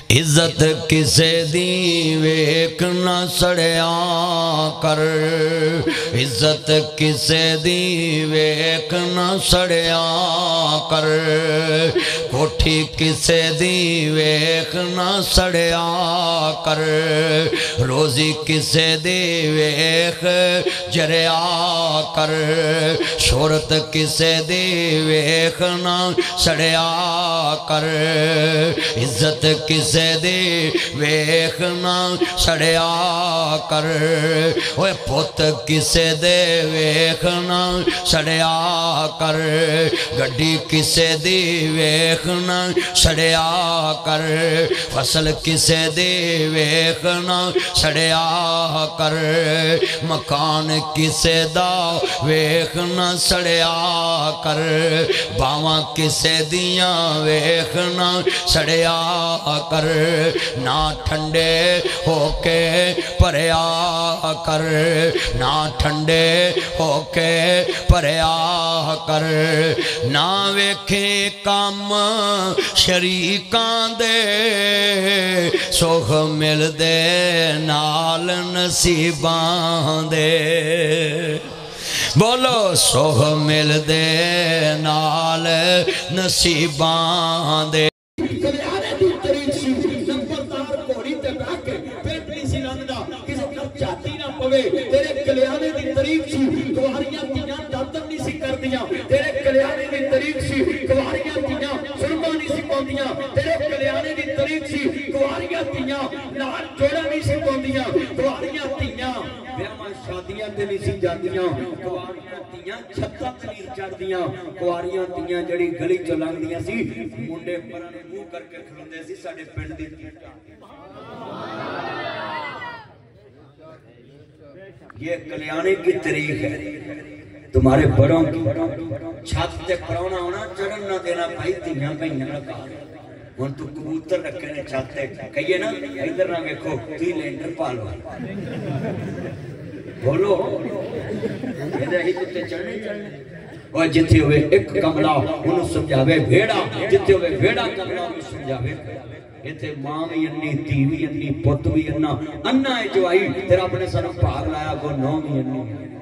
عزت کسے دی ویکھ نہ سڑیا کر، عزت کسے دی ویکھ نہ سڑیا کر، کوٹھی کسے دی ویکھ نہ سڑیا کر، روزی کسے دی ویکھ جریا کر، شہرت کسے دی ویکھ نہ سڑیا کر، عزت کسے دی ویکھ نہ سڑیا کر، اوے پوت کسے دے ویکھ نہ سڑیا کر، گڈی کسے دی ویکھ نہ سڑیا کر، فصل کسے دی ویکھ نہ سڑیا کر، مکان کسے دا ویکھ نہ سڑیا کر، باواں کسے دیاں ویکھ نہ سڑیا کر، نہ ٹھنڈے ہو کے پریا کر، نہ ٹھنڈے ہو کے پریا کر، نہ ویکھے کام شریکاں دے، سوکھ مل دے نال نصیباں دے، بولو سوکھ مل دے نال نصیباں دے۔ تیرے کلیانے دی طریق سی تمہاریاں تیاں دادر نہیں سی کر دیاں، تیرے کلیانے دی طریق سی تمہاریاں تیاں سرما نہیں سی پاندیاں، تیرے کلیانے دی طریق سی تمہاریاں تیاں نال جوڑا نہیں سی پاندیاں، تمہاریاں تیاں بیاواں شادیاں تے نہیں سی جاندیاں، تمہاریاں تیاں چھتاں تے نہیں چڑھدیاں، تمہاریاں تیاں جڑی گلی چ لنگدیاں سی منڈے پرانے منہ کر کے کھلوندے سی ساڈے پنڈ دی تیاں۔ یہ کلیانے کی طریق ہے، تمہارے بڑوں کی چھت تے پرونا ہونا چڑھن نہ دینا بھائی تیاں بھائیاں نہ کہا، ہن تو کبوتر رکھے نے چھت تے کہیے نا ادھر نہ ویکھو تی لینڈر پالو، بولو یہ ہی تے چڑھنے اور جتھے ہوئے ایک کملا انہوں سمجھاوے بھیڑا، جتھے ہوئے بھیڑا کملا انہوں سمجھاوے ایتھے ماں بھی انی تھی بھی انی پت بھی انا انا اجوائی تیرا اپنے سنوں پاگ لایا کو نو بھی انی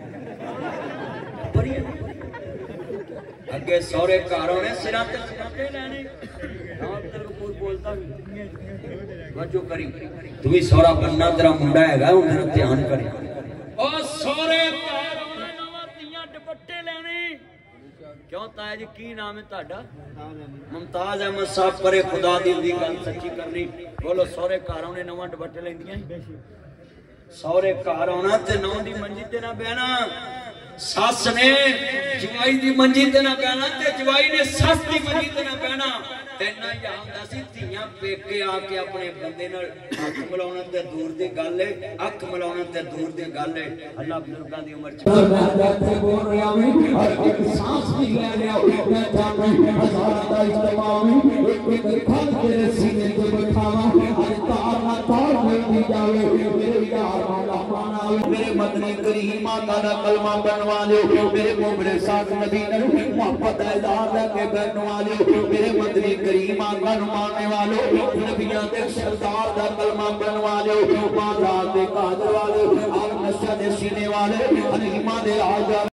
بڑی اگے سورے کاروں نے سراتے سراتے لینے نام تلکپور بولتا بھی وجہ کری تو بھی سورا بننا تیرا منڈا ہے گا انہیں دھیان کری اور سورے کاروں نے نواتیاں ڈپٹے لینے کیوں تایا جی کی نام ہے تاڑا ممتاز احمد صاحب پرے خدا دی گل سچی کرنی بولو سورے کاروں نے نوان ڈبٹے لیں دیا سورے کاروں نے تے نو دی منجی تے نہ بہنا ساس نے جوائی دی منجی تے نہ بہنا تے جوائی نے ساس دی منجی تے نہ بہنا تینہ یہاں دا سی تیاں پیکے آکے اپنے بندے نہ اکھ ملاؤنن تے دور دی گل ہے اکھ ملاؤنن تے دور دی گل ہے اللہ بزرگان دی عمر چاہتا میں جاتے بول رہا ہوں اور ایک سانس بھی لے رہا ہوں میں جاتا ہوں ہزارہ دا اجتماع ہوں ایک کھل تیرے سینے کے بٹھاوا آج تار نہ تار میں بھی جاوے میرے یار مولا مانا میرے مدنی کریم آقا دا کلمہ بنوا لے میرے مومن ساتھ نبی نے محبت ایدار رکھے بنوا لے میرے مدنی کریم آقا نمانے والو نبیاں دے سردار دا کلمہ بنوا لے مادرات دے قادر والے آل نشہ دے سینے والے حلیمہ دے آجا